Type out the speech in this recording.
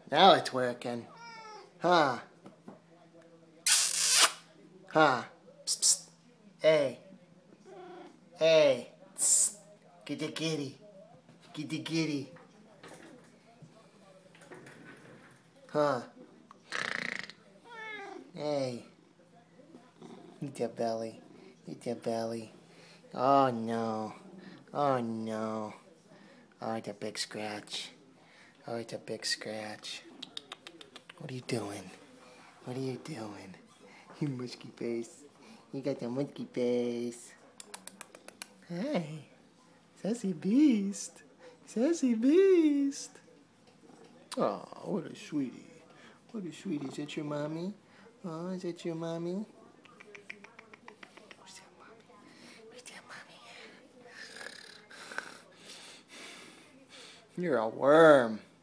Now it's working. Huh. Huh. Psst, psst. Hey. Hey. Psst. Kitty kitty. Kitty kitty. Huh. Hey. Eat your belly. Eat your belly. Oh no. Oh no. Oh, it's a big scratch. Oh, it's a big scratch. What are you doing? What are you doing? You musky face. You got the musky face. Hey. Sassy beast. Sassy beast. Oh, what a sweetie. What a sweetie. Is that your mommy? Oh, is that your mommy? Where's that mommy? Where's that mommy? You're a worm.